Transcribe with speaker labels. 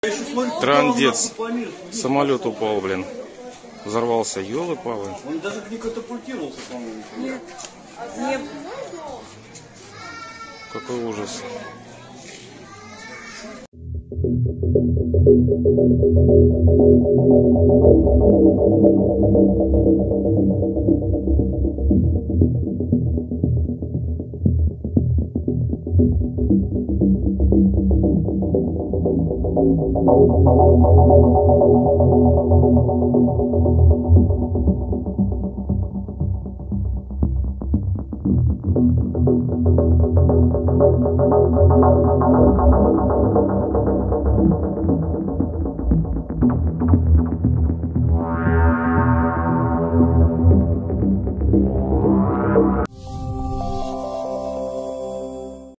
Speaker 1: Трындец. Самолет упал, блин. Взорвался, елы-палы.
Speaker 2: Он даже не катапультировался, по-моему.
Speaker 3: Нет. Нет.
Speaker 1: Какой ужас.